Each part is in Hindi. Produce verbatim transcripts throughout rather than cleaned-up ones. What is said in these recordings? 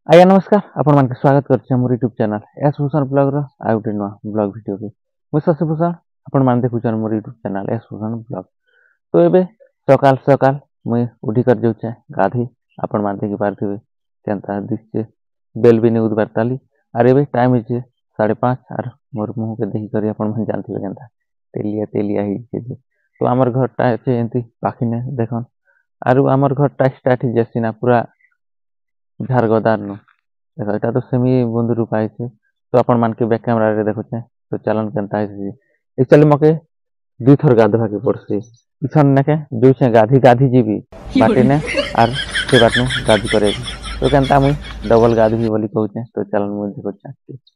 आज्ञा नमस्कार आपण मानके स्वागत करछे हमर YouTube channel S Bhushan blog रो आ गुटे नुआ ब्लॉग वीडियो के मु शशि भूषण आपण मान देखुछन हमर YouTube channel S Bhushan blog. तो एबे सकाल सकाल मुई उठी कर जाउछे गाधी आपण मान देखि पारथिबे केनता दिसछे बेल भी नहीं उठ पारताली आर एबे टाइम हिचे साढ़े पाँच आर मोर मुंह के देखि करी आपण मन जानथिबे केनता तेलिया तेलिया ही छे। तो हमर घर टा छे एंती पाखिने देखन आरु हमर घर टा स्टार्ट ही जसिना पूरा झारगदार नु देखो एटा तो सेमी बंधु रूप आइछे। तो आपण मान के बैक कैमरा रे देखुछे तो चलन केनता आइछे एक्चुअली मके दुई थर गाधवा के पड़सी इछन नेके जोछे गाधी गाधी जीबी बाटे ने आर से बाटनु गाधी करे तो केनता मुई डबल गाधी बोली कहउछे। तो चलन मुई देखुछे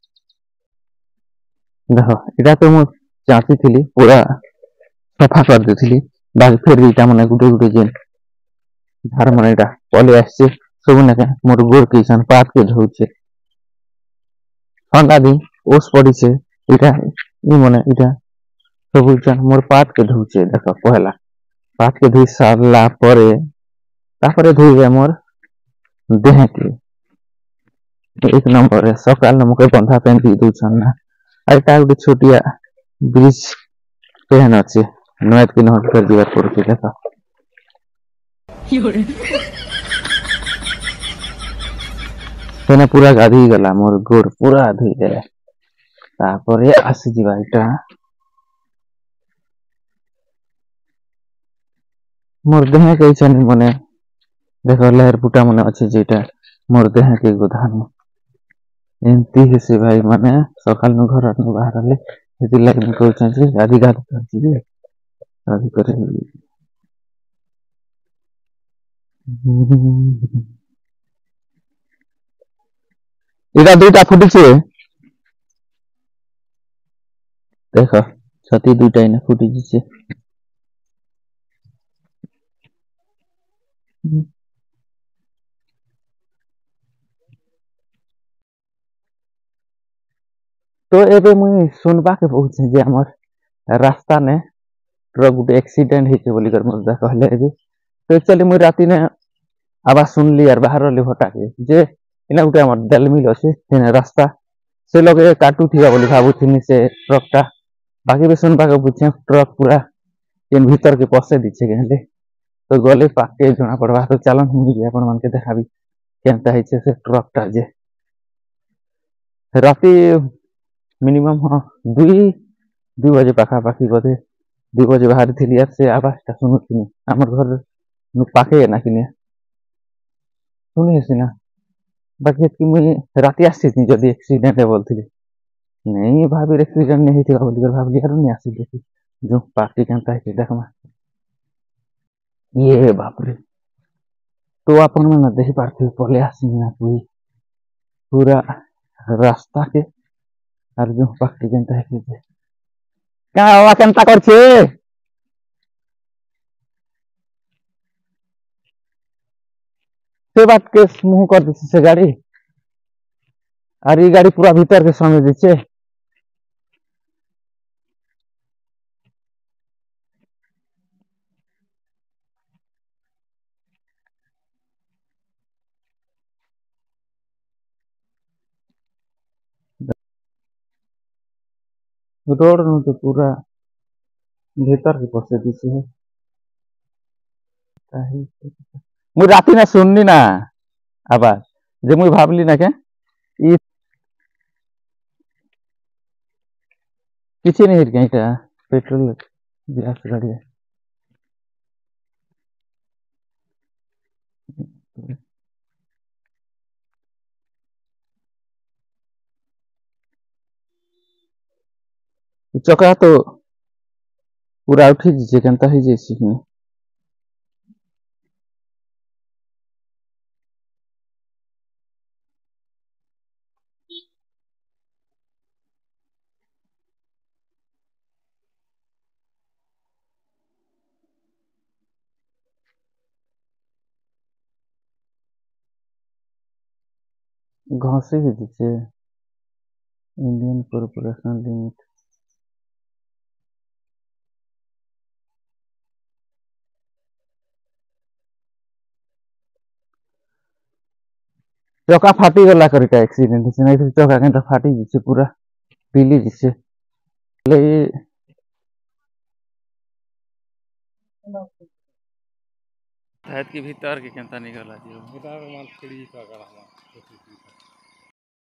देखो एटा तो मु चाची थिली पूरा सफा कर देथिली बाकी फिर इटा मने गुटे गुटे जेन झार मने एटा पले आछे सब नेके मोर गोर के सन पात के धउछे ठंडा दिन ओस पड़ी से इटा इ मने इटा सब जन मोर पात के धउछे देखो पहला पात के धुई सारला परे तापरे धुइबे मोर देह के एक नंबर है सकाल न मुके बंधा पेन दी दुछन ना आइटा गुटे छोटिया ब्रिज पेन अछि नयत के नहट कर दिया पड़छे देखो सेने पूरा गाधी गला मोर गोड़ पूरा धुइले तापरे आसी जिबा इटा मोर देह के छन मने देखो लहर पुटा मने अछि जेटा मोर देह के गोधान एंती हेसे भाई माने सकाल न घर न बाहर ले हेति लाग न कहउछन जे गाधी गाधी करछि जे गाधी करे इटा दुटा फुटी छे देखो छती दुटा इने फुटी जिछे तो एबे मुई सुनबा के पहुंचे जे हमर रास्ता ने ट्रक गुटे एक्सीडेंट हिचे बोली कर मजा कहले जे तो एक्चुअली मुई राती ने आवाज सुनली यार बाहर ले हटा के जे इना गुटे हमर दलमिल अछि तेने रास्ता से लगे काटू थिया बोली भाबुथिनी से ट्रक टा बाकी भी सुनबा के पूछे ट्रक पूरा इन भीतर के पसे दिछे गेले तो गले पाके जना पड़वा तो चलन मुई अपन मन के देखाबी केनता हिचे से ट्रक टा जे राती मिनिमम हाँ दुई दुई बजे पाखा पाखी बोधे दुई बजे बाहर थी यार से आवाज टा सुनुथिनी हमर घर नु पाखे ना किने सुनी सिना बाकी कि मुई राती आसी जदी एक्सीडेंट है बोलथिली नहीं भाभी एक्सीडेंट नहीं हिथिबा बोली कर भाभी यार नहीं आसी देखी जो पार्टी केनता है देखमा ये बाप रे तो अपन मन देखि पारथि पले आसी ना कोई पूरा रास्ता के आर जो पार्टी केनता है का बाबा केनता करछे से बात के मुंह कर दिसे से गाड़ी और ये गाड़ी पूरा भीतर के समय दिसे रोड नु तो पूरा भीतर के पसे दिसे मुई राती ना सुननी ना आवाज जे मुई भाबली ना के ई किछि नहीं हिर गईटा पेट्रोल गैस गाड़ी चका तो पूरा उठी जे केनता ही जे सी घसी ही दिसे इंडियन कॉर्पोरेशन लिमिटेड चका फाटी गला करिका एक्सीडेंट से नहीं चका के फाटी जिसे पूरा पीली जिसे ले धात के भीतर के केंता निकला जी भीतर माल खड़ी का गड़ा